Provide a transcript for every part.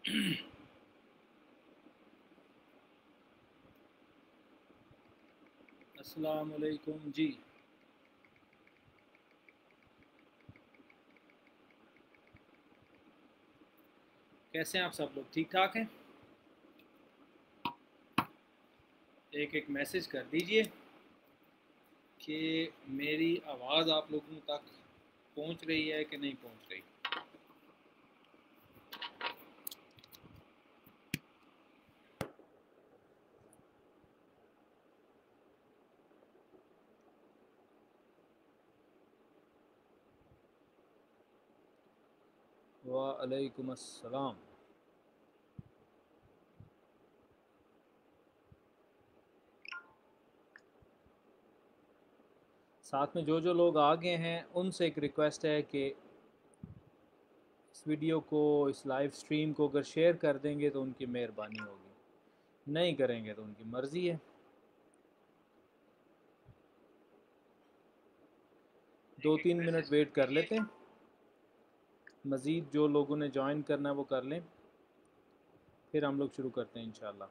अस्सलाम वालेकुम जी। कैसे हैं आप सब लोग? ठीक ठाक हैं? एक एक मैसेज कर दीजिए कि मेरी आवाज़ आप लोगों तक पहुंच रही है कि नहीं पहुंच रही। वालेकुम अस्सलाम। साथ में जो लोग आ गए हैं उनसे एक रिक्वेस्ट है कि इस वीडियो को, इस लाइव स्ट्रीम को अगर शेयर कर देंगे तो उनकी मेहरबानी होगी, नहीं करेंगे तो उनकी मर्ज़ी है। 2-3 मिनट वेट कर लेते हैं, मज़ीद जो लोगों ने ज्वाइन करना है वो कर लें, फिर हम लोग शुरू करते हैं इंशाल्लाह।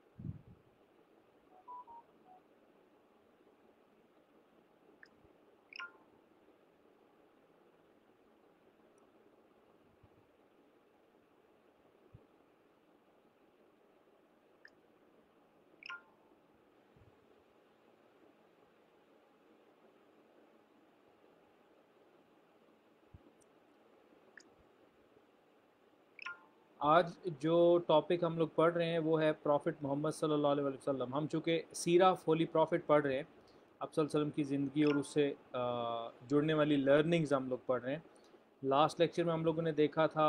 आज जो टॉपिक हम लोग पढ़ रहे हैं वो है प्रॉफिट मोहम्मद सल्लल्लाहु अलैहि वसल्लम। हम चूँकि सीरा ऑफ होली प्रॉफिट पढ़ रहे हैं, आप सल्लल्लाहु अलैहि वसल्लम की ज़िंदगी और उससे जुड़ने वाली लर्निंग्स हम लोग पढ़ रहे हैं। लास्ट लेक्चर में हम लोगों ने देखा था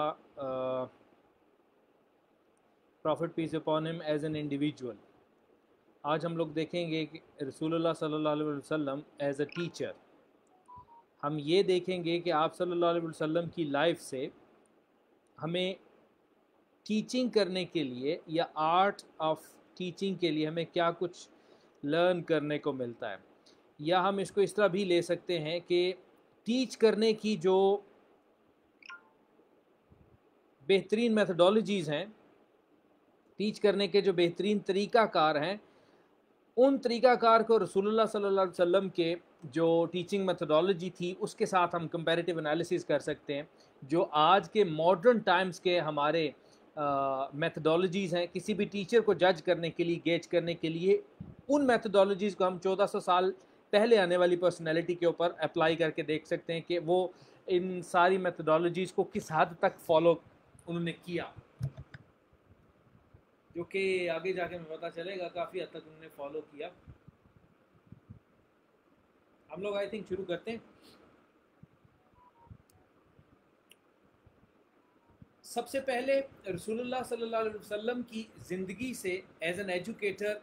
prophet peace upon him as an individual. आज हम लोग देखेंगे कि रसूलुल्लाह सल्लल्लाहु अलैहि वसल्लम एज अ टीचर। हम ये देखेंगे कि आप सल्लल्लाहु अलैहि वसल्लम की लाइफ से हमें टीचिंग करने के लिए या आर्ट ऑफ टीचिंग के लिए हमें क्या कुछ लर्न करने को मिलता है, या हम इसको इस तरह भी ले सकते हैं कि टीच करने की जो बेहतरीन मेथडोलॉजीज़ हैं, टीच करने के जो बेहतरीन तरीक़ाकार हैं, उन तरीक़ाकार को रसूलुल्लाह सल्लल्लाहु अलैहि वसल्लम के जो टीचिंग मेथडोलॉजी थी उसके साथ हम कंपैरेटिव एनालिसिस कर सकते हैं। जो आज के मॉडर्न टाइम्स के हमारे मेथडोलॉजीज़ हैं, किसी भी टीचर को जज करने के लिए, गेज करने के लिए, उन मेथडोलॉजीज़ को हम 1400 साल पहले आने वाली पर्सनैलिटी के ऊपर अप्लाई करके देख सकते हैं कि वो इन सारी मेथडोलॉजीज़ को किस हद तक फॉलो उन्होंने किया, जो कि आगे जाके हमें पता चलेगा काफ़ी हद तक उन्होंने फॉलो किया। हम लोग आई थिंक शुरू करते हैं। सबसे पहले रसूलुल्लाह सल्लल्लाहु अलैहि वसल्लम की ज़िंदगी से एज एन एजुकेटर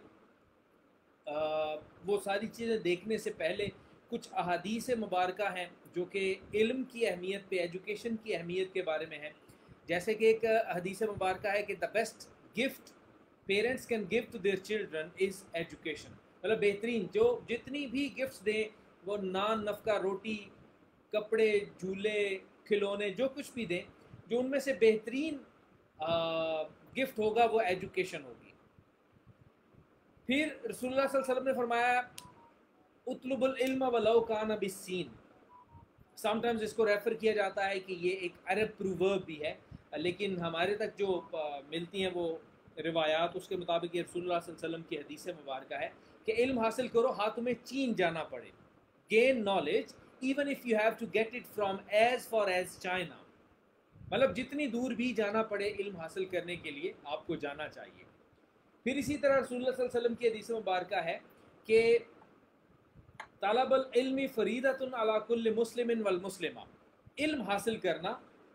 वो सारी चीज़ें देखने से पहले कुछ अहादीस मुबारका हैं जो कि इल्म की अहमियत पे, एजुकेशन की अहमियत के बारे में है। जैसे कि एक हदीस मुबारका है कि the best gift parents can give to their children is education. मतलब बेहतरीन जो जितनी भी गिफ्ट्स दें, वो नान, नफका, रोटी, कपड़े, झूले, खिलौने, जो कुछ भी दें, जो उनमें से बेहतरीन गिफ्ट होगा वो एजुकेशन होगी। फिर रसूलुल्लाह सल्लल्लाहु अलैहि वसल्लम ने फरमाया उतलुबुल इल्म वलौ कान बिस्सीन। समटाइम्स इसको रेफ़र किया जाता है कि ये एक अरब प्रोवर्ब भी है, लेकिन हमारे तक जो मिलती हैं वो रिवायात, उसके मुताबिक ये रसूलुल्लाह सल्लल्लाहु अलैहि वसल्लम की हदीस मुबारक है कि इल्म हासिल करो हाँ तुम्हें चीन जाना पड़े। Gain knowledge even if you have to get it from as far as China. मतलब जितनी दूर भी जाना पड़े इल्म हासिल करने के लिए आपको जाना चाहिए। फिर इसी तरह रसूलुल्लाह सल्लल्लाहु अलैहि वसल्लम की हदीस मुबारक है कि तलबुल इल्मी फरीदतुन अला कुल्लि मुस्लिमिन वल मुस्लिमा। इल्म हासिल करना,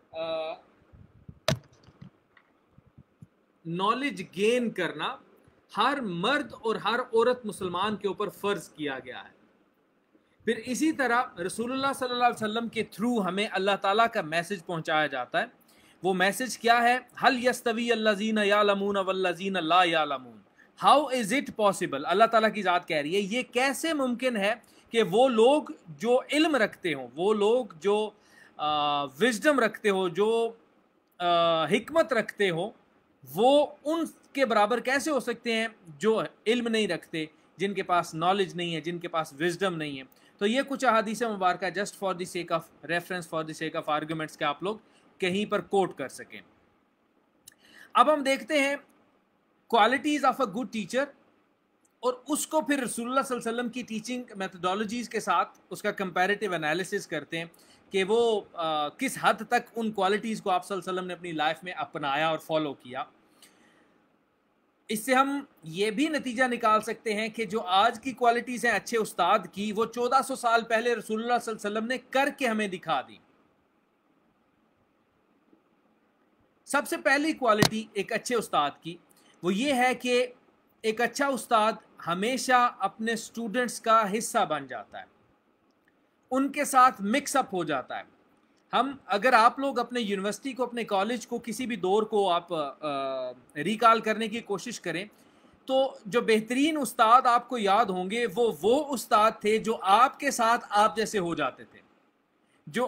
नॉलेज गेन करना हर मर्द और हर औरत मुसलमान के ऊपर फ़र्ज किया गया है। फिर इसी तरह रसूलुल्लाह सल्लल्लाहु अलैहि वसल्लम के थ्रू हमें अल्लाह ताला का मैसेज पहुंचाया जाता है। वो मैसेज क्या है? हल यस्तवी अल्लज़ीना यालमून वल्लज़ीना ला यालमून। How is it possible? अल्लाह ताला की ज़ात कह रही है ये कैसे मुमकिन है कि वो लोग जो इल्म रखते हों, वो लोग जो विजडम रखते हो, जो हिकमत रखते हो, وہ ان کے برابر کیسے ہو سکتے ہیں جو علم نہیں رکھتے, جن کے پاس نالج نہیں ہے, جن کے پاس وزڈم نہیں ہے. تو یہ کچھ احادیث مبارکہ just for the sake of reference, for the sake of arguments, کہ آپ لوگ کہیں پر کوٹ کر سکیں. اب ہم دیکھتے ہیں qualities of a good teacher, اور اس کو پھر رسول اللہ صلی اللہ علیہ وسلم کی ٹیچنگ میتھڈالوجیز کے ساتھ اس کا کمپیریٹیو انالیسس کرتے ہیں کہ وہ کس حد تک ان کوالٹیز کو آپ صلی اللہ علیہ وسلم نے اپنی لائف میں اپنایا اور فالو کیا. اس سے ہم یہ بھی نتیجہ نکال سکتے ہیں کہ جو آج کی کوالٹیز ہیں اچھے استاد کی, وہ 1400 سال پہلے رسول اللہ صلی اللہ علیہ وسلم نے کر کے ہمیں دکھا دی. سب سے پہلی کوالٹی ایک اچھے استاد کی وہ یہ ہے کہ ایک اچھا استاد ہمیشہ اپنے سٹوڈنٹس کا حصہ بن جاتا ہے, ان کے ساتھ مکس اپ ہو جاتا ہے. اگر آپ لوگ اپنے یونیورسٹی کو, اپنے کالج کو, کسی بھی دور کو آپ ریکال کرنے کی کوشش کریں تو جو بہترین استاد آپ کو یاد ہوں گے وہ استاد تھے جو آپ کے ساتھ آپ جیسے ہو جاتے تھے, جو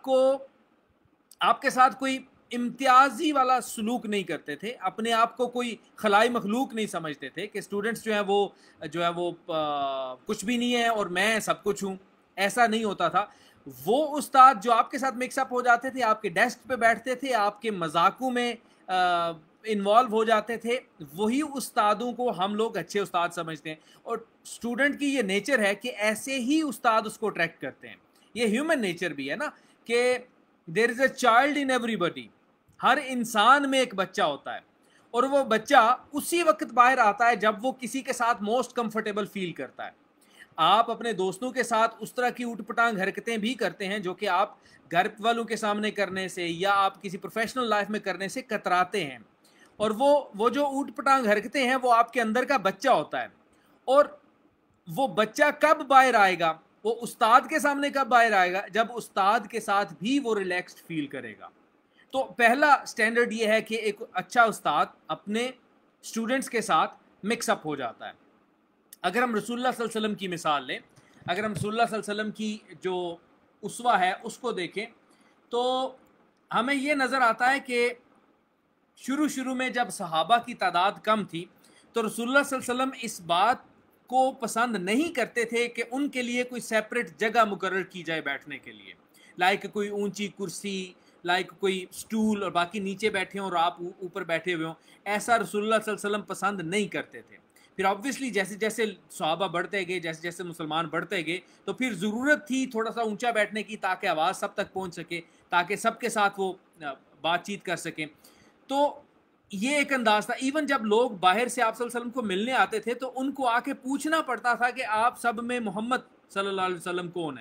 آپ کے ساتھ کوئی امتیازی والا سلوک نہیں کرتے تھے, اپنے آپ کو کوئی خلائی مخلوق نہیں سمجھتے تھے کہ اسٹوڈنٹس جو ہے وہ کچھ بھی نہیں ہے اور میں سب کچھ ہوں. ایسا نہیں ہوتا تھا. وہ استاد جو آپ کے ساتھ مکس اپ ہو جاتے تھے, آپ کے ڈیسک پہ بیٹھتے تھے, آپ کے مذاقوں میں انوالو ہو جاتے تھے, وہی استادوں کو ہم لوگ اچھے استاد سمجھتے ہیں. اور اسٹوڈنٹ کی یہ نیچر ہے کہ ایسے ہی استاد اس کو اٹریکٹ کرتے ہیں. یہ ہیومن نیچر بھی ہے نا کہ دیر از اے چائلڈ ان ایوری بڈی, ہر انسان میں ایک بچہ ہوتا ہے, اور وہ بچہ اسی وقت باہر آتا ہے جب وہ کسی کے ساتھ موسٹ کمفرٹیبل فیل کرتا ہے. آپ اپنے دوستوں کے ساتھ اس طرح کی اوٹ پٹانگ حرکتیں بھی کرتے ہیں جو کہ آپ گھر والوں کے سامنے کرنے سے یا آپ کسی پروفیشنل لائف میں کرنے سے کتراتے ہیں, اور وہ جو اوٹ پٹانگ حرکتیں ہیں وہ آپ کے اندر کا بچہ ہوتا ہے. اور وہ بچہ کب باہر آئے گا, وہ استاد کے سامنے کب باہر آئے گا, جب استاد کے ساتھ بھی وہ ریلیکسڈ فیل کرے گا. تو پہلا سٹینڈرڈ یہ ہے کہ ایک اچھا استاد اپنے اسٹوڈنٹس کے ساتھ مکس اپ ہو جاتا ہے. اگر ہم رسول اللہ صلی اللہ علیہ وسلم کی مثال لیں, اگر ہم رسول اللہ صلی اللہ علیہ وسلم کی جو اسوہ ہے اس کو دیکھیں تو ہمیں یہ نظر آتا ہے کہ شروع میں جب صحابہ کی تعداد کم تھی تو رسول اللہ صلی اللہ علیہ وسلم اس بات کو پسند نہیں کرتے تھے کہ ان کے لیے کوئی سیپریٹ جگہ مقرر کی جائے بیٹھنے کے لیے, لائک کوئی اونچی کرسی, لائک کوئی سٹول, اور باقی نیچے بیٹھے ہوں اور آپ اوپر بیٹھے ہوئے ہوں. ایسا رسول اللہ صلی اللہ علیہ وسلم پسند نہیں کرتے تھے. پھر آبویسلی جیسے جیسے صحابہ بڑھتے گئے, جیسے جیسے مسلمان بڑھتے گئے, تو پھر ضرورت تھی تھوڑا سا اونچا بیٹھنے کی تاکہ آواز سب تک پہنچ سکے, تاکہ سب کے ساتھ وہ بات چیت کر سکیں. تو یہ ایک انداز تھا. ایون جب لوگ باہر سے آپ صلی اللہ علیہ وسلم کو ملنے آتے تھے تو ان کو آ کے پوچھنا پڑتا تھا کہ آپ سب میں محمد صلی اللہ علیہ وسلم کون ہے.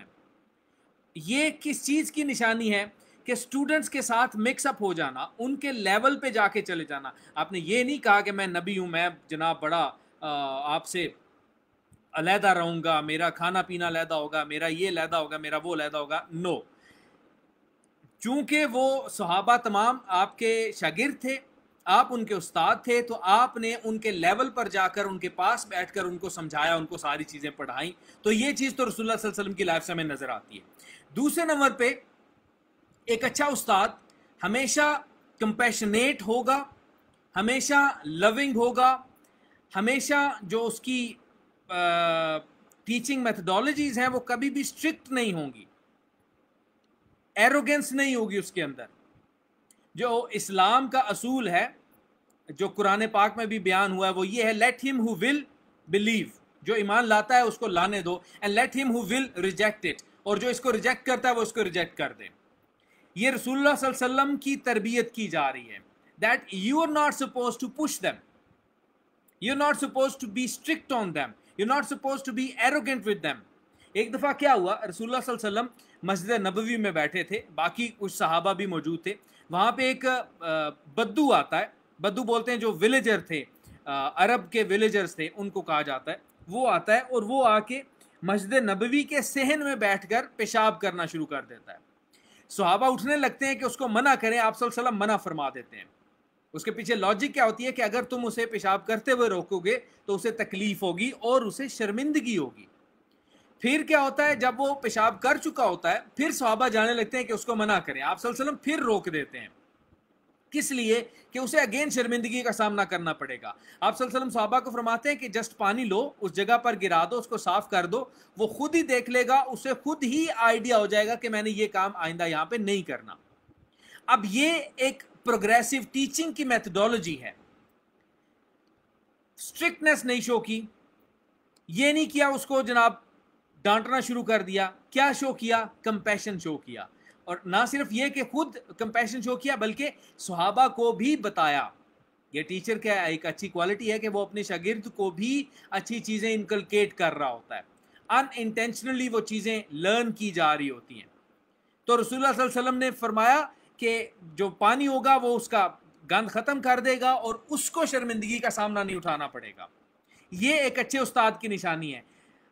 یہ کس چیز کی نشانی ہے کہ اسٹوڈنٹس کے ساتھ مکس اپ ہو جانا, ان کے لیول پہ جا کے چلے جانا. آپ نے یہ نہیں کہا کہ میں نبی ہوں, میں جناب بڑا آپ سے علیحدہ رہوں گا, میرا کھانا پینا علیحدہ ہوگا, میرا یہ علیحدہ ہوگا, میرا وہ علیحدہ ہوگا. نو, چونکہ وہ صحابہ تمام آپ کے شاگرد تھے, آپ ان کے استاد تھے, تو آپ نے ان کے لیول پر جا کر ان کے پاس بیٹھ کر ان کو سمجھایا, ان کو ساری چیزیں پڑھائیں. تو یہ چیز تو رسول اللہ صلی اللہ علیہ وسلم کی لائف سے ہمیں نظر آتی ہے. دوسرے نمبر پہ ایک اچھا استاد ہمیشہ کمپیشنیٹ ہوگا, ہمیشہ لونگ ہوگا, ہمیشہ جو اس کی ٹیچنگ میتھڈالوجیز ہیں وہ کبھی بھی اسٹرکٹ نہیں ہوں گی, ایروگنس نہیں ہوگی اس کے اندر. جو اسلام کا اصول ہے جو قرآن پاک میں بھی بیان ہوا ہے وہ یہ ہے, لیٹ ہم ہو ول بلیو, جو ایمان لاتا ہے اس کو لانے دو, اینڈ لیٹ ہم ہو ول ریجیکٹ اٹ, اور جو اس کو ریجیکٹ کرتا ہے وہ اس کو ریجیکٹ کر دے. یہ رسول اللہ صلی اللہ علیہ وسلم کی تربیت کی جا رہی ہے, that you are not supposed to push them, you're not supposed to be strict on them, you're not supposed to be arrogant with them. ایک دفعہ کیا ہوا, رسول اللہ صلی اللہ علیہ وسلم مسجد نبوی میں بیٹھے تھے, باقی کچھ صحابہ بھی موجود تھے. وہاں پہ ایک بدو آتا ہے, بدو بولتے ہیں جو ولیجر تھے, عرب کے ولیجرز تھے ان کو کہا جاتا ہے. وہ آتا ہے اور وہ آ کے مسجد نبوی کے صحن میں بیٹھ کر پیشاب کرنا شروع کر دیتا ہے. صحابہ اٹھنے لگتے ہیں کہ اس کو منع کریں, آپ صلی اللہ علیہ وسلم منع فرما دیتے ہیں. اس کے پیچھے لاجک کیا ہوتی ہے کہ اگر تم اسے پیشاب کرتے ہوئے روکو گے تو اسے تکلیف ہوگی اور اسے شرمندگی ہوگی. پھر کیا ہوتا ہے, جب وہ پیشاب کر چکا ہوتا ہے پھر صحابہ جانے لگتے ہیں کہ اس کو منع کریں, آپ صلی اللہ علیہ وسلم پھر روک دیتے ہیں. کس لیے؟ کہ اسے اگین شرمندگی کا سامنا کرنا پڑے گا. آپ صلی اللہ علیہ وسلم صحابہ کو فرماتے ہیں کہ جسٹ پانی لو, اس جگہ پر گرا دو, اس کو صاف کر دو, وہ خود ہی دیکھ لے گا, اسے خود ہی آئیڈیا ہو جائے گا کہ میں نے یہ کام آئندہ یہاں پہ نہیں کرنا. اب یہ ایک پروگریسو ٹیچنگ کی میتھڈولوجی ہے. اسٹرکٹنس نہیں شو کی, یہ نہیں کیا اس کو جناب ڈانٹنا شروع کر دیا, کیا شو کیا؟ کمپیشن شو کیا. اور نہ صرف یہ کہ خود کمپیشن شو کیا بلکہ صحابہ کو بھی بتایا. یہ ٹیچر کا ایک اچھی کوالٹی ہے کہ وہ اپنے شاگرد کو بھی اچھی چیزیں انکلکیٹ کر رہا ہوتا ہے, ان انٹینشنلی وہ چیزیں لرن کی جا رہی ہوتی ہیں. تو رسول اللہ صلی اللہ علیہ وسلم نے فرمایا کہ جو پانی ہوگا وہ اس کا گند ختم کر دے گا اور اس کو شرمندگی کا سامنا نہیں اٹھانا پڑے گا. یہ ایک اچھے استاد کی نشانی ہے.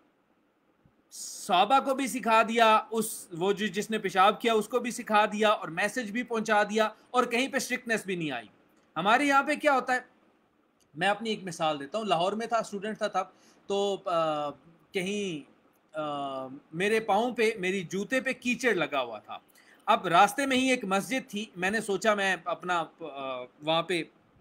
صحابہ کو بھی سکھا دیا, وہ جس نے پیشاب کیا اس کو بھی سکھا دیا, اور میسج بھی پہنچا دیا, اور کہیں پہ اسٹرکٹنس بھی نہیں آئی. ہمارے یہاں پہ کیا ہوتا ہے, میں اپنی ایک مثال دیتا ہوں. لاہور میں تھا, اسٹوڈنٹ تھا تب, تو کہیں میرے پاؤں پہ, میری جوتے پہ کیچڑ لگا ہوا تھا. اب راستے میں ہی ایک مسجد تھی, میں نے سوچا میں اپنا وہاں پہ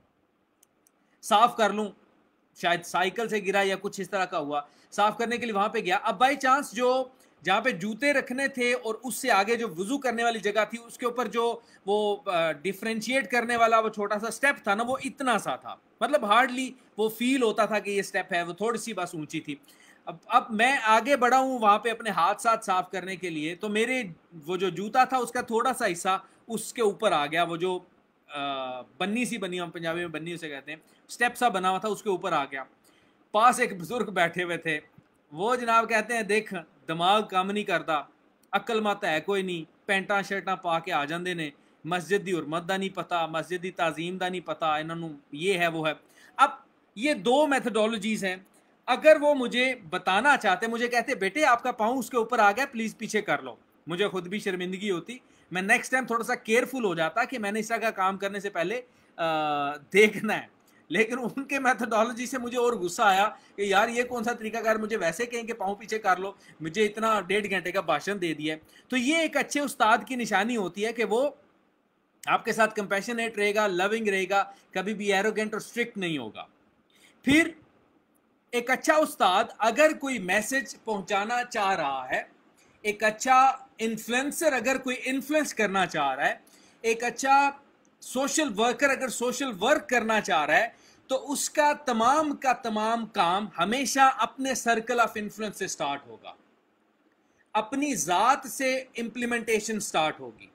صاف کر لوں, شاید سائیکل سے گرا یا کچھ اس طرح کا ہوا, صاف کرنے کے لیے وہاں پہ گیا. اب بائی چانس جہاں پہ جوتے رکھنے تھے اور اس سے آگے جو وضو کرنے والی جگہ تھی, اس کے اوپر جو وہ ڈیفرینشیٹ کرنے والا وہ چھوٹا سا سٹیپ تھا نا, وہ اتنا سا تھا, مطلب ہارڈلی وہ فیل ہوتا تھا کہ یہ سٹیپ ہے, وہ تھوڑی سی بس اونچی تھی. اب میں آگے بڑھا ہوں وہاں پہ اپنے ہاتھ ساتھ صاف کرنے کے لیے, تو میرے وہ جو جوتا تھا اس کا تھوڑا سا حصہ اس کے اوپر آ گیا, وہ جو بنی سی بنی, ہم پنجابی میں بنی اسے کہتے ہیں, سٹیپ سا بنا ہوا تھا, اس کے اوپر آ گیا. پاس ایک بزرگ بیٹھے ہوئے تھے, وہ جناب کہتے ہیں دیکھ دماغ کام نہیں کرتا, عقل مت ہے کوئی نہیں, پینٹاں شرٹاں پا کے آ جاندے نے, مسجد دی حرمت دا نہیں پتا, مسجد دی تعظیم دا نہیں پتا, انہوں یہ ہے وہ ہے. اب یہ دو میتھڈولوجیز ہیں. اگر وہ مجھے بتانا چاہتے, مجھے کہتے بیٹے آپ کا پاؤں اس کے اوپر آ گیا, پلیز پیچھے کر لو, مجھے خود بھی شرمندگی ہوتی, میں نیکسٹ ٹائم تھوڑا سا کیئرفل ہو جاتا کہ میں نے اس طرح کا کام کرنے سے پہلے دیکھنا ہے. لیکن ان کے میتھڈولوجی سے مجھے اور غصہ آیا کہ یار یہ کون سا طریقہ کار, مجھے ویسے کہیں کہ پاؤں پیچھے کر لو, مجھے اتنا 1.5 گھنٹے کا بھاشن دے دیا. تو یہ ایک اچھے استاد کی نشانی ہوتی ہے کہ وہ آپ کے ساتھ کمپیشنیٹ رہے گا, لونگ رہے گا, کبھی بھی ایروگنٹ اور اسٹرکٹ نہیں ہوگا. پھر ایک اچھا استاد اگر کوئی میسج پہنچانا چاہ رہا ہے, ایک اچھا انفلوئنسر اگر کوئی انفلوئنس کرنا چاہ رہا ہے, ایک اچھا سوشل ورکر اگر سوشل ورک کرنا چاہ رہا ہے, تو اس کا تمام کام ہمیشہ اپنے سرکل آف انفلوئنس سے سٹارٹ ہوگا, اپنی ذات سے امپلیمنٹیشن سٹارٹ ہوگی.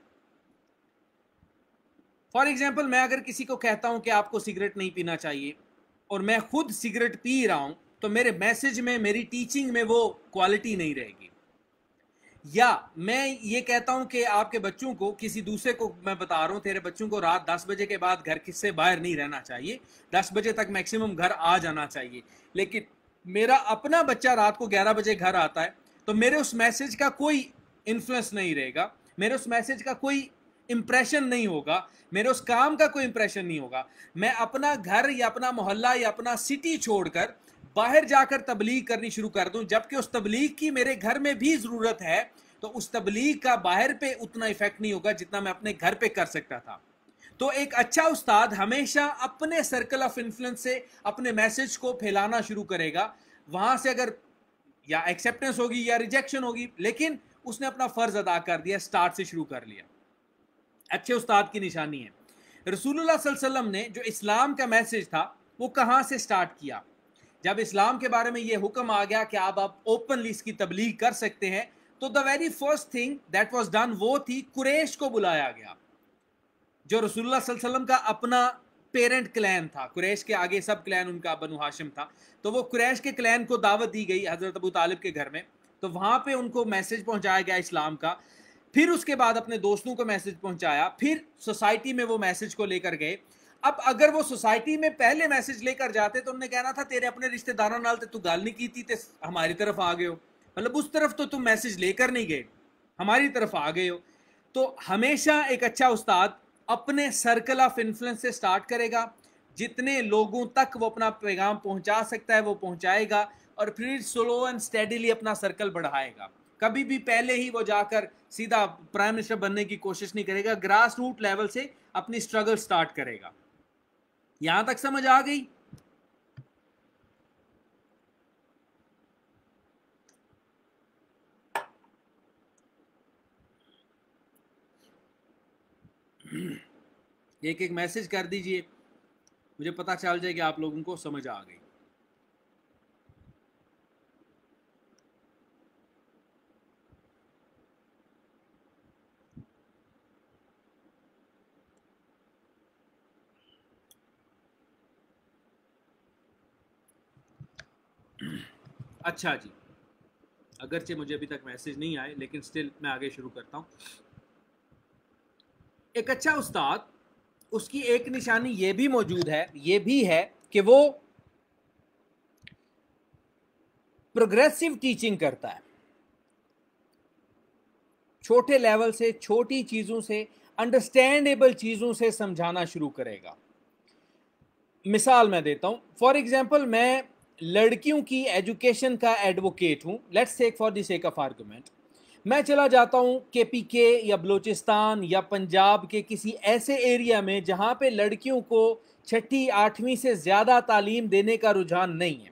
فار ایگزامپل, میں اگر کسی کو کہتا ہوں کہ آپ کو سگریٹ نہیں پینا چاہیے اور میں خود سگریٹ پی رہا ہوں, تو میرے میسج میں, میری ٹیچنگ میں وہ کوالٹی نہیں رہے گی. یا میں یہ کہتا ہوں کہ آپ کے بچوں کو, کسی دوسرے کو میں بتا رہا ہوں تیرے بچوں کو رات 10 بجے کے بعد گھر سے باہر نہیں رہنا چاہیے, 10 بجے تک میکسیمم گھر آ جانا چاہیے, لیکن میرا اپنا بچہ رات کو 11 بجے گھر آتا ہے, تو میرے اس میسج کا کوئی انفلوئنس نہیں رہے گا, میرے اس میسج کا کوئی امپریشن نہیں ہوگا, میرے اس کام کا کوئی امپریشن نہیں ہوگا. میں اپنا گھر یا اپنا محلہ یا اپنا سٹی چھوڑ کر باہر جا کر تبلیغ کرنی شروع کر دوں, جبکہ اس تبلیغ کی میرے گھر میں بھی ضرورت ہے, تو اس تبلیغ کا باہر پہ اتنا ایفیکٹ نہیں ہوگا جتنا میں اپنے گھر پہ کر سکتا تھا. تو ایک اچھا استاد ہمیشہ اپنے سرکل آف انفلوئنس سے اپنے میسج کو پھیلانا شروع کرے گا. وہاں سے اگر یا ایکسیپٹنس ہوگی یا ریجیکشن ہوگی, لیکن اس نے اپنا فرض ادا کر دیا, سٹارٹ سے شروع کر لیا. اچھے استاد کی نشانی ہے. رسول اللہ صلی اللہ علیہ وسلم نے جو اسلام کا میسج تھا وہ کہاں سے سٹارٹ کیا؟ جب اسلام کے بارے میں یہ حکم آ گیا کہ آپ اوپنلی اس کی تبلیغ کر سکتے ہیں, تو the very first thing that was done وہ تھی قریش کو بلایا گیا, جو رسول اللہ صلی اللہ علیہ وسلم کا اپنا پیرنٹ کلین تھا. قریش کے آگے سب کلین ان کا بنو ہاشم تھا, تو وہ قریش کے کلین کو دعوت دی گئی حضرت ابو طالب کے گھر میں, تو وہاں پہ ان کو میسج پہنچایا گیا اسلام کا. پھر اس کے بعد اپنے دوستوں کو میسج پہنچایا, پھر سوسائٹی میں وہ میسج کو لے کر گئے. اب اگر وہ سوسائٹی میں پہلے میسج لے کر جاتے تو انہوں نے کہنا تھا تیرے اپنے رشتہ داراں نال تے تو گل نہیں کیتی تے ہماری طرف آ گئے ہو, مطلب اس طرف تو تم میسج لے کر نہیں گئے, ہماری طرف آ گئے ہو. تو ہمیشہ ایک اچھا استاد اپنے سرکل آف انفلوئنس سے سٹارٹ کرے گا, جتنے لوگوں تک وہ اپنا پیغام پہنچا سکتا ہے وہ پہنچائے گا, اور پھر سلو اینڈ اسٹیڈیلی اپنا سرکل بڑھائے گا. कभी भी पहले ही वो जाकर सीधा प्राइम मिनिस्टर बनने की कोशिश नहीं करेगा, ग्रास रूट लेवल से अपनी स्ट्रगल स्टार्ट करेगा। यहां तक समझ आ गई? एक एक मैसेज कर दीजिए, मुझे पता चल जाए कि आप लोगों को समझ आ गई। अच्छा जी, अगरचे मुझे अभी तक मैसेज नहीं आए, लेकिन स्टिल मैं आगे शुरू करता हूं। एक अच्छा उस्ताद, उसकी एक निशानी ये भी मौजूद है, ये भी है कि वो प्रोग्रेसिव टीचिंग करता है। छोटे लेवल से, छोटी चीजों से, अंडरस्टैंडेबल चीजों से समझाना शुरू करेगा। मिसाल मैं देता हूं, फॉर एग्जाम्पल मैं लड़कियों की एजुकेशन का एडवोकेट हूं, let's take for the sake of argument. मैं चला जाता हूं केपीके या बलूचिस्तान या पंजाब के किसी ऐसे एरिया में जहां पे लड़कियों को 6ठी 8वीं से ज्यादा तालीम देने का रुझान नहीं है।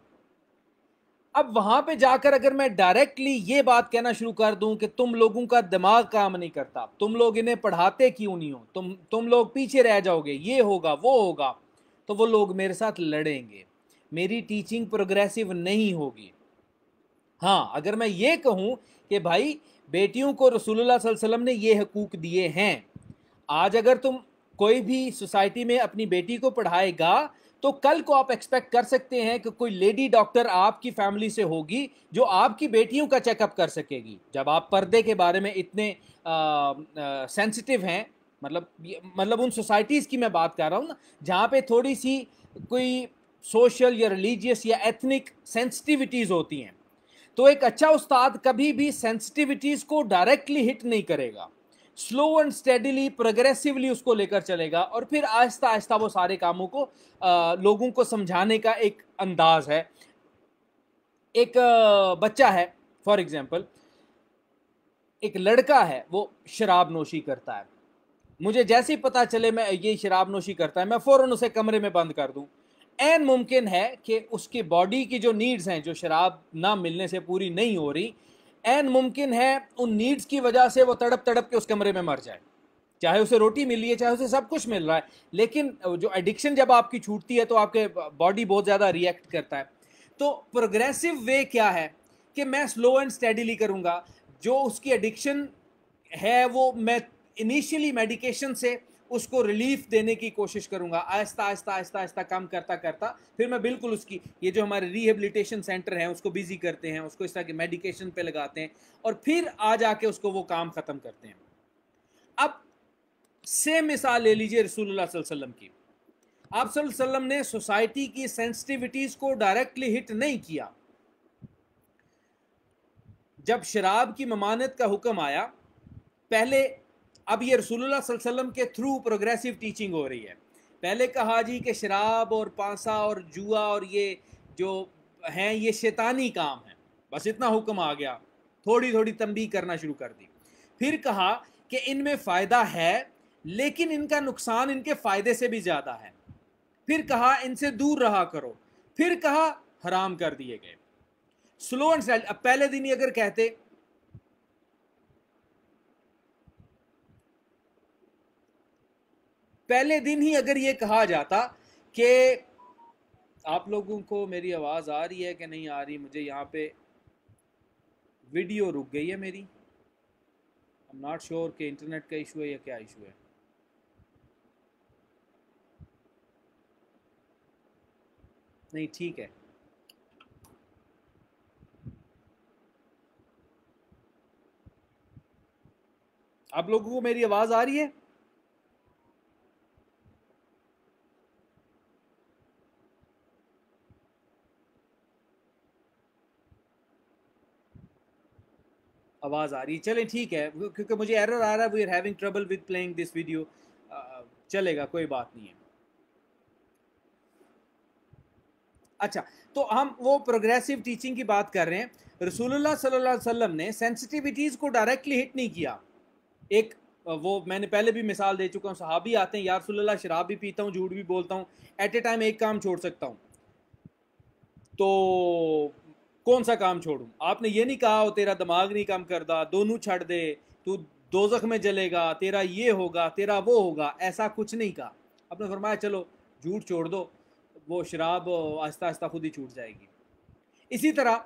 अब वहां पे जाकर अगर मैं डायरेक्टली ये बात कहना शुरू कर दूं कि तुम लोगों का दिमाग काम नहीं करता, तुम लोग इन्हें पढ़ाते क्यों नहीं हो, तुम लोग पीछे रह जाओगे, ये होगा वो होगा, तो वो लोग मेरे साथ लड़ेंगे, मेरी टीचिंग प्रोग्रेसिव नहीं होगी। हाँ, अगर मैं ये कहूं कि भाई बेटियों को रसूलुल्लाह सल्लल्लाहु अलैहि वसल्लम ने ये हकूक दिए हैं, आज अगर तुम कोई भी सोसाइटी में अपनी बेटी को पढ़ाएगा तो कल को आप एक्सपेक्ट कर सकते हैं कि कोई लेडी डॉक्टर आपकी फैमिली से होगी जो आपकी बेटियों का चेकअप कर सकेगी। जब आप पर्दे के बारे में इतने सेंसिटिव हैं, मतलब उन सोसाइटीज़ की मैं बात कर रहा हूँ ना, जहाँ पे थोड़ी सी कोई सोशल या रिलीजियस या एथनिक सेंसिटिविटीज़ होती हैं, तो एक अच्छा उस्ताद कभी भी सेंसिटिविटीज़ को डायरेक्टली हिट नहीं करेगा, स्लो एंड स्टेडीली प्रोग्रेसिवली उसको लेकर चलेगा, और फिर आहिस्ता आहिस्ता वो सारे कामों को लोगों को समझाने का एक अंदाज है। एक बच्चा है, फॉर एग्जांपल एक लड़का है, वो शराब नोशी करता है, मुझे जैसे ही पता चले मैं ये शराब नोशी करता है, मैं फ़ौरन उसे कमरे में बंद कर दूं। एन मुमकिन है कि उसकी बॉडी की जो नीड्स हैं, जो शराब ना मिलने से पूरी नहीं हो रही, एन मुमकिन है उन नीड्स की वजह से वो तड़प तड़प के उस कमरे में मर जाए। चाहे उसे रोटी मिल रही है, चाहे उसे सब कुछ मिल रहा है, लेकिन जो एडिक्शन जब आपकी छूटती है तो आपके बॉडी बहुत ज़्यादा रिएक्ट करता है। तो प्रोग्रेसिव वे क्या है कि मैं स्लो एंड स्टेडीली करूँगा। जो उसकी एडिक्शन है वो मैं इनिशियली मेडिकेशन से उसको रिलीफ देने की कोशिश करूंगा, आहिस्ता आहिस्ता आहिस्ता आहिस्ता कम करता करता फिर मैं बिल्कुल उसकी, ये जो हमारे रिहेबिलिटेशन सेंटर हैं उसको बिजी करते हैं, उसको इस तरह के मेडिकेशन पे लगाते हैं, और फिर आ जाके उसको वो काम ख़त्म करते हैं। अब सेम मिसाल ले लीजिए रसूलुल्लाह सल्लल्लाहु अलैहि वसल्लम की। आप सल्लल्लाहु अलैहि वसल्लम ने सोसाइटी की सेंसिटिविटीज़ को डायरेक्टली हिट नहीं किया। जब शराब की ममानत का हुक्म आया, पहले, अब ये रसूलुल्लाह सल्लल्लाहु अलैहि वसल्लम के थ्रू प्रोग्रेसिव टीचिंग हो रही है। पहले कहा जी कि शराब और पांसा और जुआ और ये जो हैं ये शैतानी काम है, बस इतना हुक्म आ गया, थोड़ी थोड़ी तंबीह करना शुरू कर दी। फिर कहा कि इनमें फ़ायदा है लेकिन इनका नुकसान इनके फ़ायदे से भी ज़्यादा है। फिर कहा इनसे दूर रहा करो। फिर कहा हराम कर दिए गए। Slow and style. अब पहले दिन ही अगर कहते, पहले दिन ही अगर ये कहा जाता कि आप लोगों को मेरी आवाज़ आ रही है कि नहीं आ रही, मुझे यहाँ पे वीडियो रुक गई है मेरी, आई एम नॉट श्योर कि इंटरनेट का इशू है या क्या इशू है। नहीं ठीक है, आप लोगों को मेरी आवाज़ आ रही है? आवाज़ आ रही है, चलें ठीक है, क्योंकि मुझे एरर आ रहा है, we are having trouble with playing this video. चलेगा, कोई बात नहीं है। اچھا، تو ہم وہ پروگریسو ٹیچنگ کی بات کر رہے ہیں. رسول اللہ صلی اللہ علیہ وسلم نے سینسٹیوٹیز کو ڈائریکٹلی ہٹ نہیں کیا. ایک وہ میں نے پہلے بھی مثال دے چکا ہوں, صحابی آتے ہیں, یا رسول اللہ شراب بھی پیتا ہوں, جھوٹ بھی بولتا ہوں, ایٹ اے ٹائم ایک کام چھوڑ سکتا ہوں, تو کون سا کام چھوڑوں؟ آپ نے یہ نہیں کہا ہو تیرا دماغ نہیں کام کرتا, دونوں چھڑ دے, تو دوزخ میں جلے گا, تیرا یہ ہوگا, تیرا وہ ہوگا, ایسا کچھ نہیں کہا. آپ نے فرمایا چلو جھوٹ چھوڑ دو, وہ شراب آہستہ آہستہ خود ہی چھوٹ جائے گی. اسی طرح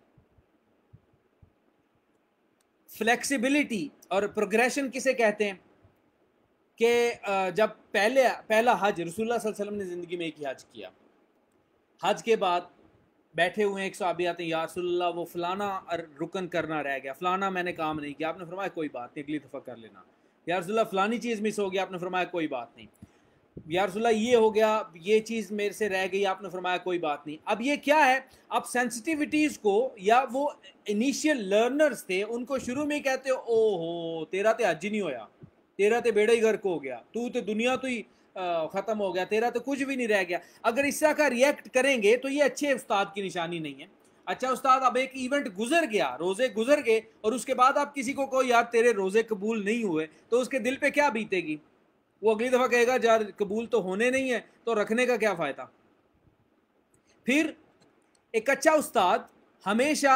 فلیکسیبلٹی اور پروگریشن کسے کہتے ہیں کہ جب پہلا حج رسول اللہ صلی اللہ علیہ وسلم نے زندگی میں ایک ہی حج کیا, حج کے بعد بیٹھے ہوئے ہیں, ایک صحابی آتے ہیں, یا رسول اللہ وہ فلانا رکن کرنا رہ گیا, فلانا میں نے کام نہیں کیا. آپ نے فرمایا کوئی بات نہیں, اگلی دفعہ کر لینا. یا رسول اللہ فلانی چیز مس ہو گیا, آپ نے فرمایا کوئی بات نہیں. یا رسول اللہ یہ ہو گیا, یہ چیز میرے سے رہ گئی, آپ نے فرمایا کوئی بات نہیں. اب یہ کیا ہے, اب سینسٹیوٹیز کو, یا وہ انیشیل لرنرز تھے, ان کو شروع میں کہتے ہو او ہو تیرا تے حج ہی نہیں ہویا, تیرا تے بیڑا ہی غرق ہو گیا, تو دنیا تو ہی ختم ہو گیا, تیرا تو کچھ بھی نہیں رہ گیا. اگر اس طرح کا ریئیکٹ کریں گے تو یہ اچھے استاد کی نشانی نہیں ہے. اچھا استاد, اب ایک ایونٹ گزر گیا, روزے گزر گئے, اور اس کے بعد آپ کسی کو یار تیرے روزے قبول نہیں ہوئے, تو اس کے دل پہ کیا بیتے گی؟ وہ اگلی دفعہ کہے گا یار قبول تو ہونے نہیں ہے, تو رکھنے کا کیا فائدہ. پھر ایک اچھا استاد ہمیشہ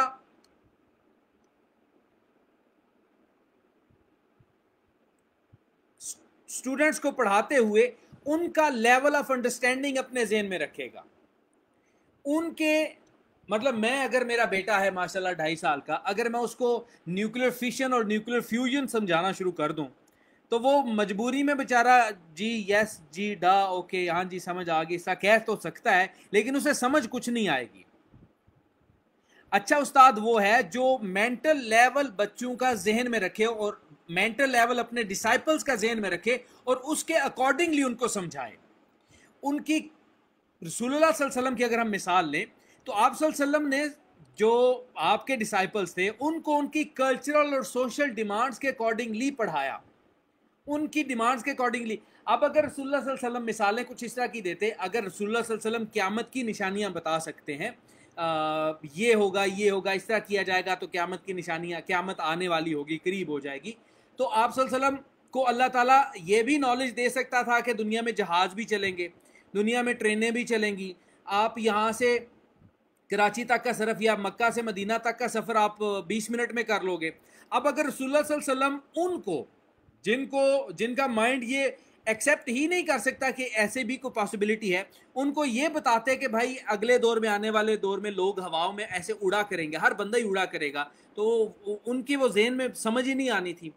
اسٹوڈنٹس کو پڑھاتے ہوئے ان کا لیول آف انڈرسٹینڈنگ اپنے ذہن میں رکھے گا. ان کے مطلب میں اگر میرا بیٹا ہے ماشاءاللہ 2.5 سال کا, اگر میں اس کو نیوکلیر فیشن اور نیوکلیر فیوژن سمجھانا شروع کر دوں, تو وہ مجبوری میں بیچارہ جی یس جی ڈا اوکے ہاں جی سمجھ آ گئی ایسا کہہ تو سکتا ہے, لیکن اسے سمجھ کچھ نہیں آئے گی. اچھا استاد وہ ہے جو مینٹل لیول بچوں کا ذہن میں رکھے, اور مینٹل لیول اپنے ڈسائپلز کا ذہن میں رکھے, اور اس کے اکارڈنگلی ان کو سمجھائے. ان کی رسول اللہ صلی اللہ علیہ وسلم کی اگر ہم مثال لیں, تو آپ صلی اللہ علیہ وسلم نے جو آپ کے ڈسائپلز تھے ان کو ان کی کلچرل اور سوشل ڈیمانڈز کے اکارڈنگلی پڑھایا, ان کی ڈیمانڈز کے اکارڈنگلی. اب اگر رسول اللہ صلی اللہ علیہ وسلم مثالیں کچھ اس طرح کی دیتے, اگر رسول اللہ صلی اللہ علیہ وسلم قیامت کی نشانیاں بتا سکتے ہیں, یہ ہوگا یہ ہوگا, اس طرح کیا جائے گا تو قیامت کی نشانیاں, قیامت آنے والی ہوگی, قریب ہو جائے گی, تو آپ صلی اللہ علیہ وسلم کو اللہ تعالیٰ یہ بھی نالج دے سکتا تھا کہ دنیا میں جہاز بھی چلیں گے, دنیا میں ٹرینیں بھی چلیں گی, آپ یہاں سے کراچی تک کا سفر یا مکہ سے مدینہ تک کا سفر آپ 20 منٹ میں کر لو گے. اب اگر رسول اللہ صلی اللہ علیہ وسلم ان کو جن کا مائنڈ یہ ایکسیپٹ ہی نہیں کر سکتا کہ ایسے بھی کوئی پاسبلٹی ہے, ان کو یہ بتاتے کہ بھائی اگلے دور میں, آنے والے دور میں لوگ ہواؤں میں ایسے اڑا کریں گے, ہر بندہ ہی اڑا کرے گا, تو ان کی وہ ذہن میں سمجھ ہی نہیں آنی تھی.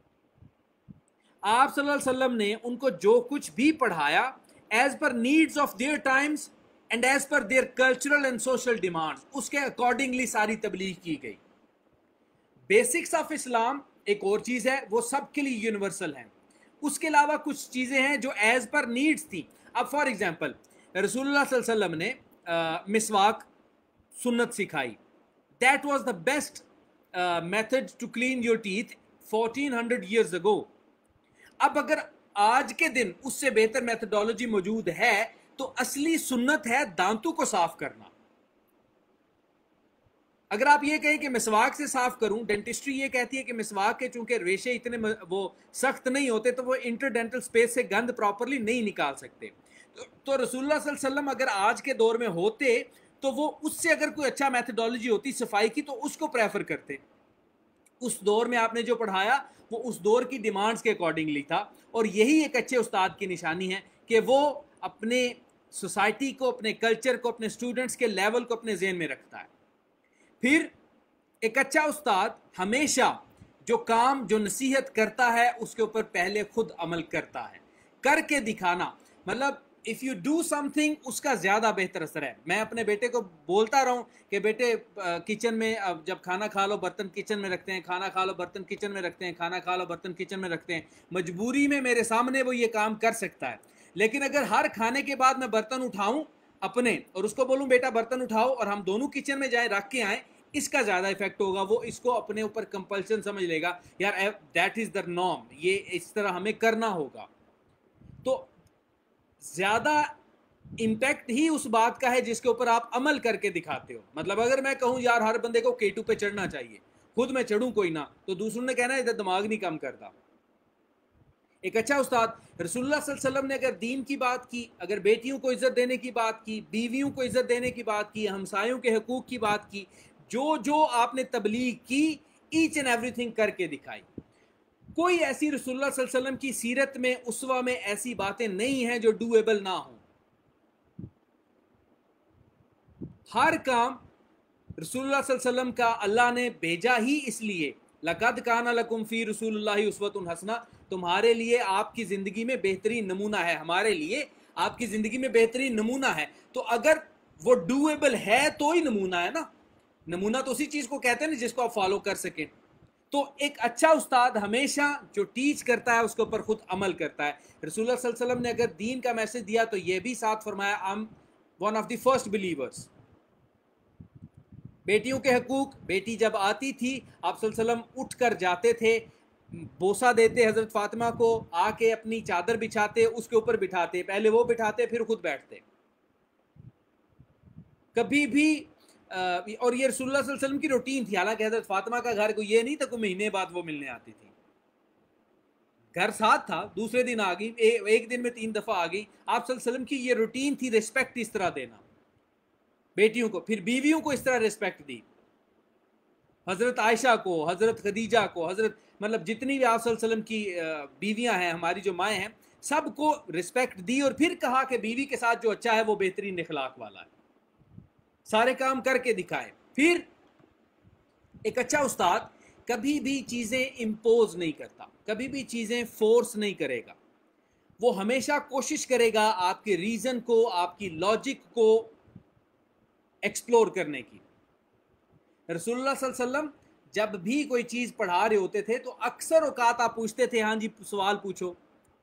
آپ صلی اللہ علیہ وسلم نے ان کو جو کچھ بھی پڑھایا as per needs of their times and as per their cultural and social demands, اس کے اکارڈنگلی ساری تبلیغ کی گئی. بیسکس آف اسلام ایک اور چیز ہے, وہ سب کے لیے یونیورسل ہیں. اس کے علاوہ کچھ چیزیں ہیں جو ایز پر نیڈز تھی. اب فار ایگزامپل رسول اللہ صلی اللہ علیہ وسلم نے مسواک سنت سکھائی, that was the best method to clean your teeth 1400 years ago. اب اگر آج کے دن اس سے بہتر میتھڈالوجی موجود ہے, تو اصلی سنت ہے دانتوں کو صاف کرنا. اگر آپ یہ کہیں کہ مسواک سے صاف کروں, ڈینٹسٹری یہ کہتی ہے کہ مسواک کے چونکہ ریشے اتنے وہ سخت نہیں ہوتے, تو وہ انٹرڈینٹل سپیس سے گند پراپرلی نہیں نکال سکتے. تو رسول اللہ صلی اللہ علیہ وسلم اگر آج کے دور میں ہوتے, تو وہ اس سے اگر کوئی اچھا میتھڈالوجی ہوتی صفائی کی, تو اس کو پریفر کرتے. اس دور میں آپ نے جو پڑھایا وہ اس دور کی ڈیمانڈز کے اکارڈنگلی تھا, اور یہی ایک اچھے استاد کی نشانی ہے کہ وہ اپنے سوسائٹی کو, اپنے کلچر کو, اپنے اسٹوڈنٹس کے لیول کو اپنے ذہن میں رکھتا ہے. پھر ایک اچھا استاد ہمیشہ جو کام جو نصیحت کرتا ہے اس کے اوپر پہلے خود عمل کرتا ہے, کر کے دکھانا. مطلب if you do something اس کا زیادہ بہتر اثر ہے. میں اپنے بیٹے کو بولتا رہا ہوں کہ بیٹے کچن میں جب کھانا کھا لو برتن کچن میں رکھتے ہیں, کھانا کھا لو برتن کچن میں رکھتے ہیں, کھانا کھا لو برتن کچن میں رکھتے ہیں. مجبوری میں میرے سامنے وہ یہ کام کر سکتا ہے, لیکن اگر ہر کھانے کے بعد میں برتن اٹھاؤں اپنے اور اس کو بولوں بیٹا برتن اٹھاؤ اور ہم دونوں کچن میں جائیں رکھ کے آئیں, اس کا زیادہ افیکٹ ہوگا. وہ اس کو اپنے اوپر کمپلشن سمجھ لے گا, یار دیٹ از دا نارم, یہ اس طرح ہمیں کرنا ہوگا. تو زیادہ امپیکٹ ہی اس بات کا ہے جس کے اوپر آپ عمل کر کے دکھاتے ہو. مطلب اگر میں کہوں یار ہر بندے کو K2 پہ چڑھنا چاہیے, خود میں چڑھوں کوئی نہ, تو دوسروں نے کہنا ہے ادھر دماغ نہیں کم کرتا. ایک اچھا استاد رسول اللہ صلی اللہ علیہ وسلم نے اگر دین کی بات کی, اگر بیٹیوں کو عزت دینے کی بات کی, بیویوں کو عزت دینے کی بات کی, ہمسایوں کے حقوق کی بات کی, جو آپ نے تبلیغ کی, ایچ اینڈ ایوری تھنگ کر کے دکھائی. کوئی ایسی رسول اللہ صلی اللہ علیہ وسلم کی سیرت میں اسوہ میں ایسی باتیں نہیں ہیں جو ڈویبل نہ ہوں. ہر کام رسول اللہ صلی اللہ علیہ وسلم کا اللہ نے بھیجا ہی اس لیے, لَقَدْ كَانَ لَكُمْ فِي رسول اللہ اسوۃ حسنہ, تمہارے لیے آپ کی زندگی میں بہترین نمونہ ہے, ہمارے لیے آپ کی زندگی میں بہترین نمونہ ہے. تو اگر وہ ڈویبل ہے تو ہی نمونہ ہے نا. نمونہ تو اسی چیز کو کہتے ہیں نا جس کو آپ فالو کر سکیں. تو ایک اچھا استاد ہمیشہ جو ٹیچ کرتا ہے اس کے اوپر خود عمل کرتا ہے. رسول اللہ صلی اللہ علیہ وسلم نے اگر دین کا میسج دیا تو یہ بھی ساتھ فرمایا I'm one of the first believers. بیٹیوں کے حقوق, بیٹی جب آتی تھی آپ صلی اللہ علیہ وسلم اٹھ کر جاتے تھے, بوسہ دیتے حضرت فاطمہ کو, آ کے اپنی چادر بچھاتے, اس کے اوپر بٹھاتے, پہلے وہ بٹھاتے پھر خود بیٹھتے. کبھی بھی اور یہ رسول اللہ صلی اللہ علیہ وسلم کی روٹین تھی. حالانکہ حضرت فاطمہ کا گھر کوئی یہ نہیں تھا کوئی مہینے بعد وہ ملنے آتی تھی, گھر ساتھ تھا, دوسرے دن آ گئی, ایک دن میں 3 دفعہ آ گئی. آپ صلی اللہ علیہ وسلم کی یہ روٹین تھی ریسپیکٹ اس طرح دینا بیٹیوں کو. پھر بیویوں کو اس طرح ریسپیکٹ دی, حضرت عائشہ کو, حضرت خدیجہ کو, حضرت مطلب جتنی بھی آپ صلی اللہ علیہ وسلم کی بیویاں ہیں, ہماری جو مائیں ہیں, سب کو ریسپیکٹ دی. اور پھر کہا کہ بیوی کے ساتھ جو اچھا ہے وہ بہترین اخلاق والا ہے, سارے کام کر کے دکھائے. پھر ایک اچھا استاد کبھی بھی چیزیں امپوز نہیں کرتا, کبھی بھی چیزیں فورس نہیں کرے گا. وہ ہمیشہ کوشش کرے گا آپ کے ریزن کو, آپ کی لاجک کو ایکسپلور کرنے کی. رسول اللہ صلی اللہ علیہ وسلم جب بھی کوئی چیز پڑھا رہے ہوتے تھے تو اکثر اوقات آپ پوچھتے تھے ہاں جی سوال پوچھو,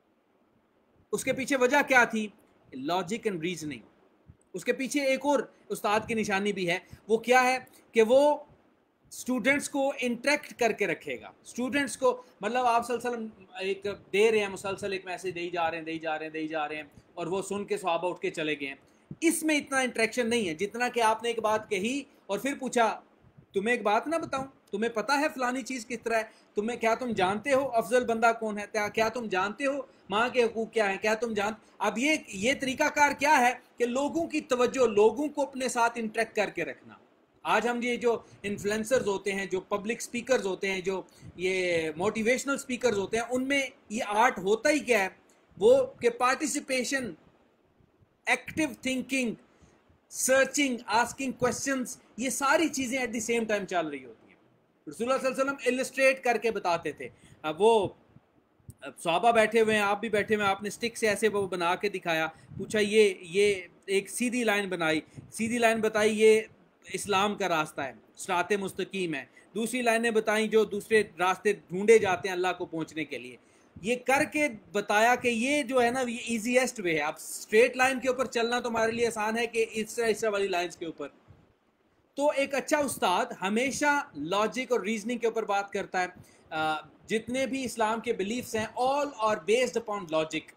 اس کے پیچھے وجہ کیا تھی؟ Logic and reasoning. اس کے پیچھے ایک اور استاد کی نشانی بھی ہے, وہ کیا ہے کہ وہ اسٹوڈنٹس کو انٹریکٹ کر کے رکھے گا. اسٹوڈنٹس کو مطلب آپ صلی اللہ علیہ وسلم ایک دے رہے ہیں, مسلسل ایک میسج دے جا رہے ہیں اور وہ سن کے صحابہ اٹھ کے چلے گئے ہیں. اس میں اتنا انٹریکشن نہیں ہے جتنا کہ آپ نے ایک بات کہی اور پھر پوچھا تمہیں ایک بات نہ بتاؤں, تمہیں پتا ہے فلانی چیز کس طرح ہے, کیا تم جانتے ہو افضل بندہ کون ہے, کیا تم جانتے ہو ماں کے حقوق کیا ہیں, کیا تم اب یہ طریقہ کار کیا ہے کہ لوگوں کی توجہ, لوگوں کو اپنے ساتھ انٹریکٹ کر کے رکھنا. آج ہم یہ جو انفلوئنسرز ہوتے ہیں, جو پبلک سپیکرز ہوتے ہیں, جو یہ موٹیویشنل سپیکرز ہوتے ہیں, ان میں یہ آرٹ ہوتا ہی کیا ہے, وہ کہ participation, active thinking, searching, asking questions, یہ ساری چیزیں ایٹ دی سیم ٹائم چل رہی ہوتی ہیں. رسول اللہ صلی اللہ علیہ وسلم السٹریٹ کر کے بتاتے تھے. اب وہ صحابہ بیٹھے ہوئے ہیں, آپ بھی بیٹھے ہوئے ہیں, آپ نے سٹک سے ایسے وہ بنا کے دکھایا, پوچھا یہ ایک سیدھی لائن بنائی, سیدھی لائن بتائی یہ اسلام کا راستہ ہے, صراط مستقیم ہے. دوسری لائنیں بتائیں جو دوسرے راستے ڈھونڈے جاتے ہیں اللہ کو پہنچنے کے لیے. یہ کر کے بتایا کہ یہ جو ہے نا یہ ایزیسٹ وے ہے. اب اسٹریٹ لائن کے اوپر چلنا تو ہمارے لیے آسان ہے کہ اس طرح والی لائنز کے اوپر. تو ایک اچھا استاد ہمیشہ لاجک اور ریزننگ کے اوپر بات کرتا ہے. جتنے بھی اسلام کے بلیفز ہیں all are based upon logic.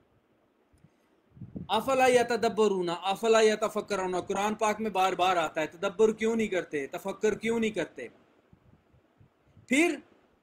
افلا یتدبرون افلا یتفکرون, قرآن پاک میں بار بار آتا ہے, تدبر کیوں نہیں کرتے, تفکر کیوں نہیں کرتے. پھر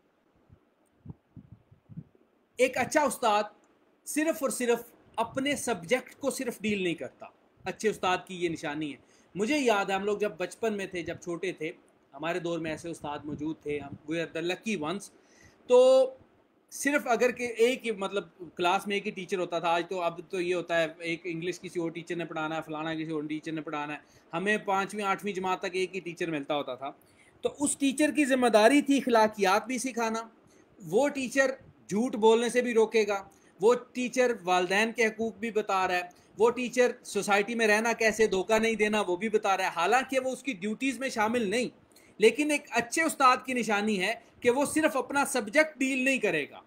ایک اچھا استاد صرف اور صرف اپنے سبجیکٹ کو صرف ڈیل نہیں کرتا. اچھے استاد کی یہ نشانی ہے. مجھے یاد ہے ہم لوگ جب بچپن میں تھے, جب چھوٹے تھے, ہمارے دور میں ایسے استاد موجود تھے, ہم we are the lucky once. تو صرف اگر کہ ایک مطلب کلاس میں ایک ہی ٹیچر ہوتا تھا. آج تو اب تو یہ ہوتا ہے ایک انگلش کسی اور ٹیچر نے پڑھانا ہے, فلانا کسی اور ٹیچر نے پڑھانا ہے. ہمیں 5ویں 8ویں جماعت تک ایک ہی ٹیچر ملتا ہوتا تھا. تو اس ٹیچر کی ذمہ داری تھی اخلاقیات بھی سکھانا. وہ ٹیچر جھوٹ بولنے سے بھی روکے گا, وہ ٹیچر والدین کے حقوق بھی بتا رہا ہے, وہ ٹیچر سوسائٹی میں رہنا کیسے, دھوکہ نہیں دینا وہ بھی بتا رہا ہے. حالانکہ وہ اس کی ڈیوٹیز میں شامل نہیں, لیکن ایک اچھے استاد کی نشانی ہے کہ وہ صرف اپنا سبجیکٹ ڈیل نہیں کرے گا,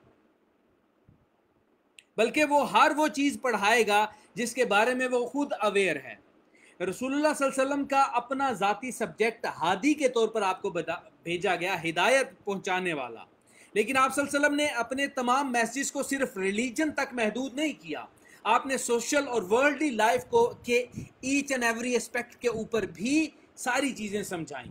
بلکہ وہ ہر وہ چیز پڑھائے گا جس کے بارے میں وہ خود اویئر ہے. رسول اللہ صلی اللہ علیہ وسلم کا اپنا ذاتی سبجیکٹ ہادی کے طور پر آپ کو بھیجا گیا, ہدایت پہنچانے والا. لیکن آپ صلی اللہ علیہ وسلم نے اپنے تمام میسیج کو صرف ریلیجن تک محدود نہیں کیا. آپ نے سوشل اور ورلڈلی لائف کو کے ایچ اینڈ ایوری اسپیکٹ کے اوپر بھی ساری چیزیں سمجھائیں.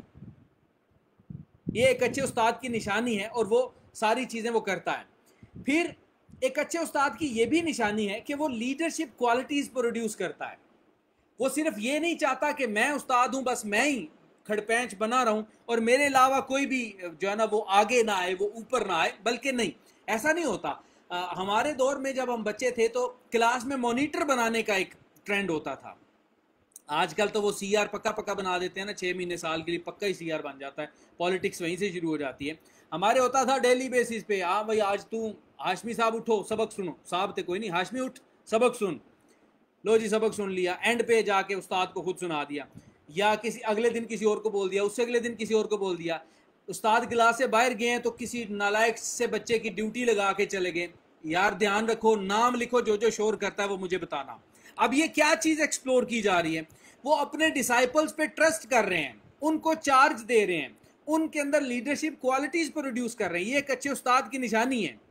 یہ ایک اچھے استاد کی نشانی ہے اور وہ ساری چیزیں وہ کرتا ہے. پھر ایک اچھے استاد کی یہ بھی نشانی ہے کہ وہ لیڈرشپ کوالٹیز پروڈیوس کرتا ہے. وہ صرف یہ نہیں چاہتا کہ میں استاد ہوں بس میں ہی کھڑپینچ بنا رہا ہوں اور میرے علاوہ کوئی بھی جو ہے نا وہ آگے نہ آئے, وہ اوپر نہ آئے, بلکہ نہیں, ایسا نہیں ہوتا. ہمارے دور میں جب ہم بچے تھے تو کلاس میں مانیٹر بنانے کا ایک ٹرینڈ ہوتا تھا. آج کل تو وہ سی آر پکا پکا بنا دیتے ہیں نا, 6 مہینے سال کے لیے پکا ہی سی آر بن جاتا ہے, پالیٹکس وہیں سے شروع ہو جاتی ہے. ہمارے ہوتا تھا ڈیلی بیسس پہ, ہاں بھائی آج تو ہاشمی صاحب اٹھو سبق سنو, صاحب تھے کوئی نہیں, ہاشمی اٹھ سبق سن, لو جی سبق سن لیا, اینڈ پہ جا کے استاد کو خود سنا دیا, یا کسی اگلے دن کسی اور کو بول دیا, اس سے اگلے دن کسی اور کو بول دیا. استاد کلاس سے باہر گئے ہیں تو کسی نالائق سے بچے کی ڈیوٹی لگا کے چلے گئے, یار دھیان رکھو, نام لکھو, جو شور کرتا ہے وہ مجھے بتانا. اب یہ کیا چیز ایکسپلور کی جا رہی ہے؟ وہ اپنے ڈسائپلز پہ ٹرسٹ کر رہے ہیں, ان کو چارج دے رہے ہیں, ان کے اندر لیڈرشپ کوالٹیز پروڈیوس کر رہے ہیں. یہ ایک اچھے استاد کی نشانی ہے,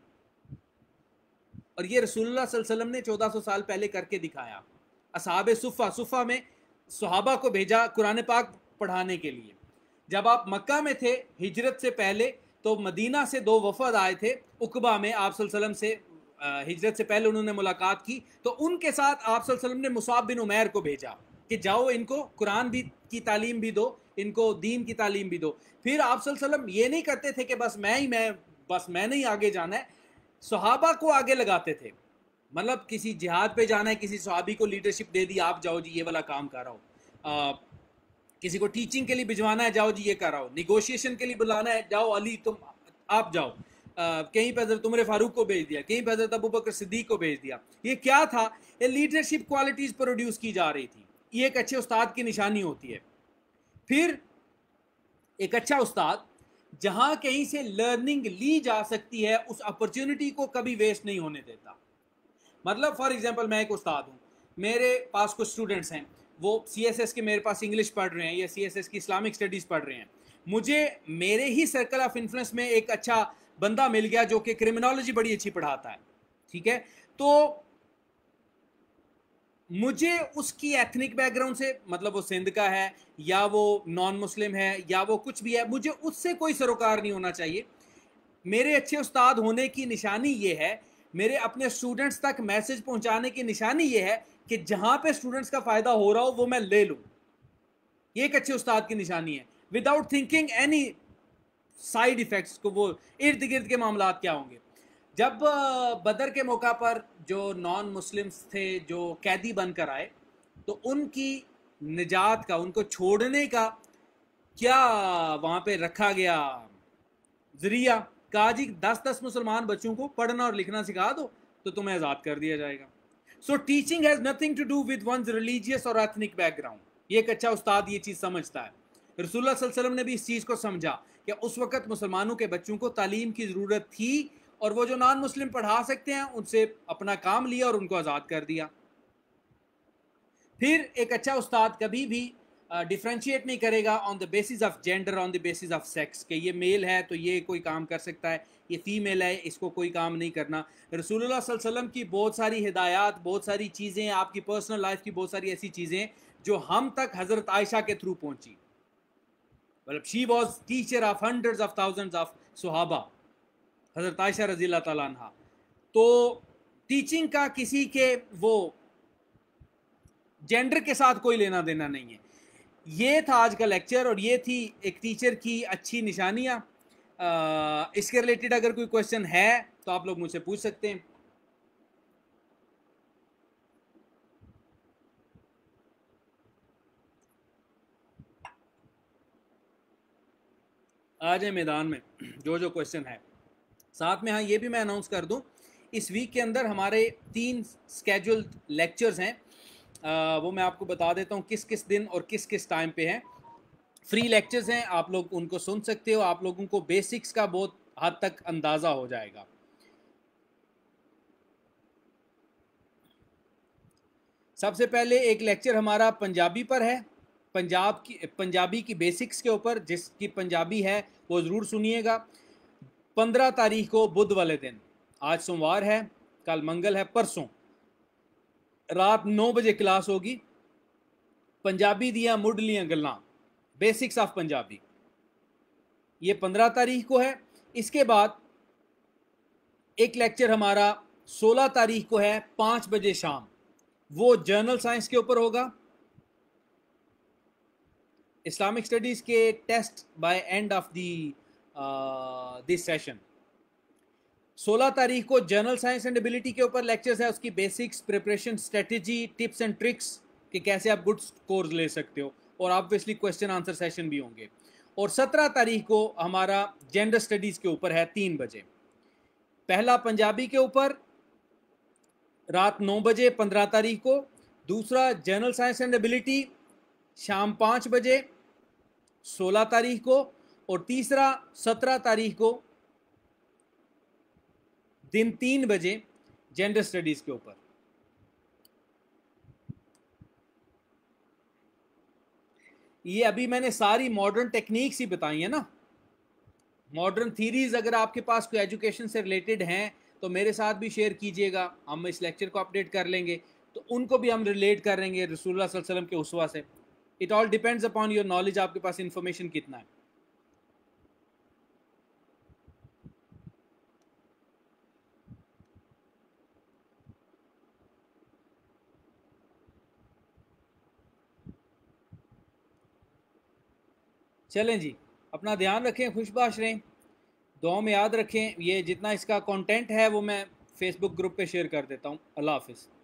اور یہ رسول اللہ صلی اللہ علیہ وسلم نے 1400 سال پہلے کر کے دکھایا. اصحاب صفہ میں صحابہ کو بھیجا قرآن پاک پڑھانے کے لیے. جب آپ مکہ میں تھے ہجرت سے پہلے تو مدینہ سے 2 وفد آئے تھے عقبہ میں, آپ صلی اللہ علیہ وسلم سے ہجرت سے پہلے انہوں نے ملاقات کی, تو ان کے ساتھ آپ صلی اللہ علیہ وسلم نے مصعب بن عمیر کو بھیجا کہ جاؤ ان کو قرآن بھی کی تعلیم بھی دو, ان کو دین کی تعلیم بھی دو. پھر آپ صلی اللہ علیہ وسلم یہ نہیں کرتے تھے کہ بس میں نہیں آگے جانا ہے, صحابہ کو آگے لگاتے تھے. مطلب کسی جہاد پہ جانا ہے, کسی صحابی کو لیڈرشپ دے دی, آپ جاؤ جی یہ والا کام کر رہا ہو. کسی کو ٹیچنگ کے لیے بھجوانا ہے, جاؤ جی یہ کر رہا ہو. نیگوشیشن کے لیے بلانا ہے, جاؤ علی تم آپ جاؤ. کہیں پہ حضرت عمر فاروق کو بھیج دیا, کہیں پہ حضرت ابوبکر صدیق کو بھیج دیا. یہ کیا تھا؟ یہ لیڈرشپ کوالٹیز پروڈیوس کی جا رہی تھی. یہ ایک اچھے استاد کی نشانی ہوتی ہے. پھر ایک اچھا استاد جہاں کہیں سے لرننگ لی جا سکتی ہے اس اپرچونٹی کو کبھی ویسٹ نہیں ہونے دیتا. مطلب فار ایگزامپل میں ایک استاد ہوں, میرے پاس کچھ اسٹوڈنٹس ہیں, وہ سی ایس ایس کے میرے پاس انگلش پڑھ رہے ہیں یا سی ایس ایس کی اسلامک اسٹڈیز پڑھ رہے ہیں. مجھے میرے ہی سرکل آف انفلوئنس میں ایک اچھا بندہ مل گیا جو کہ کرمنالوجی بڑی اچھی پڑھاتا ہے, ٹھیک ہے, تو مجھے اس کی ایتھنک بیک گراؤنڈ سے, مطلب وہ سندھ کا ہے یا وہ نان مسلم ہے یا وہ کچھ بھی ہے, مجھے اس سے کوئی سروکار نہیں ہونا چاہیے. میرے اچھے استاد ہونے کی نشانی یہ ہے, میرے اپنے اسٹوڈنٹس تک میسج پہنچانے کی نشانی یہ ہے کہ جہاں پہ اسٹوڈنٹس کا فائدہ ہو رہا ہو وہ میں لے لوں. یہ ایک اچھے استاد کی نشانی ہے, without thinking any side effects کو, وہ ارد گرد کے معاملات کیا ہوں گے. جب بدر کے موقع پر جو نان مسلمس تھے جو قیدی بن کر آئے, تو ان کی نجات کا, ان کو چھوڑنے کا کیا وہاں پہ رکھا گیا ذریعہ, کہا جی 10 مسلمان بچوں کو پڑھنا اور لکھنا سکھا دو تو تمہیں آزاد کر دیا جائے گا. So teaching has nothing to do with one's religious اور ایتھنک بیک گراؤنڈ. یہ ایک اچھا استاد یہ چیز سمجھتا ہے. رسول اللہ صلی اللہ علیہ وسلم نے بھی اس چیز کو سمجھا کہ اس وقت مسلمانوں کے بچوں کو تعلیم کی ضرورت تھی, اور وہ جو نان مسلم پڑھا سکتے ہیں ان سے اپنا کام لیا اور ان کو آزاد کر دیا. پھر ایک اچھا استاد کبھی بھی ڈیفرینشیٹ نہیں کرے گا on the basis of gender, on the basis of sex, کہ یہ میل ہے تو یہ کوئی کام کر سکتا ہے, یہ فیمیل ہے اس کو کوئی کام نہیں کرنا. رسول اللہ صلی اللہ علیہ وسلم کی بہت ساری ہدایات, بہت ساری چیزیں, آپ کی پرسنل لائف کی بہت ساری ایسی چیزیں جو ہم تک حضرت عائشہ کے تھرو پہنچی. مطلب she was teacher of hundreds of thousands of صحابہ, حضرت عائشہ رضی اللہ تعالیٰ عنہ. تو ٹیچنگ کا کسی کے وہ جینڈر کے ساتھ کوئی لینا دینا نہیں ہے. یہ تھا آج کا لیکچر, اور یہ تھی ایک ٹیچر کی اچھی نشانیاں. اس کے ریلیٹڈ اگر کوئی کویشچن ہے تو آپ لوگ مجھ سے پوچھ سکتے ہیں. آ جائیں میدان میں جو کویشچن ہے. ساتھ میں ہاں یہ بھی میں اناؤنس کر دوں, اس ویک کے اندر ہمارے 3 اسکیجول لیکچرز ہیں, وہ میں آپ کو بتا دیتا ہوں کس کس دن اور کس کس ٹائم پہ ہیں. فری لیکچرز ہیں, آپ لوگ ان کو سن سکتے ہو, آپ لوگوں کو بیسکس کا بہت حد تک اندازہ ہو جائے گا. سب سے پہلے ایک لیکچر ہمارا پنجابی پر ہے, پنجابی کی بیسکس کے اوپر, جس کی پنجابی ہے وہ ضرور سنیے گا. 15 تاریخ کو بدھ والے دن, آج سوموار ہے, کل منگل ہے, پرسوں रात 9 बजे क्लास होगी। पंजाबी दियाँ मुढ़लियाँ गल्लां, बेसिक्स ऑफ पंजाबी, ये 15 तारीख को है। इसके बाद एक लेक्चर हमारा 16 तारीख को है 5 बजे शाम, वो जर्नल साइंस के ऊपर होगा। इस्लामिक स्टडीज़ के test by end of this session. 16 तारीख को जर्नल साइंस एंड एबिलिटी के ऊपर लेक्चर्स है, उसकी basics, preparation strategy, tips and tricks कि कैसे आप गुड स्कोर्स ले सकते हो, और ऑब्वियसली क्वेश्चन आंसर सेशन भी होंगे। और 17 तारीख को हमारा जेंडर स्टडीज़ के ऊपर है 3 बजे। पहला पंजाबी के ऊपर रात 9 बजे 15 तारीख को, दूसरा जर्नल साइंस एंड एबिलिटी शाम 5 बजे 16 तारीख को, और तीसरा 17 तारीख को दिन 3 बजे जेंडर स्टडीज़ के ऊपर। ये अभी मैंने सारी मॉडर्न टेक्निक्स ही बताई है ना। मॉडर्न थीरीज अगर आपके पास कोई एजुकेशन से रिलेटेड हैं तो मेरे साथ भी शेयर कीजिएगा, हम इस लेक्चर को अपडेट कर लेंगे, तो उनको भी हम रिलेट कर लेंगे रसूलुल्लाह सल्लल्लाहु अलैहि वसल्लम के उस्वा से। It all depends upon your knowledge, आपके पास इंफॉर्मेशन कितना है। चलें जी, अपना ध्यान रखें, खुशबाश रहें, दुआओं में याद रखें। ये जितना इसका कंटेंट है वो मैं फेसबुक ग्रुप पे शेयर कर देता हूँ। अल्लाह हाफिज़।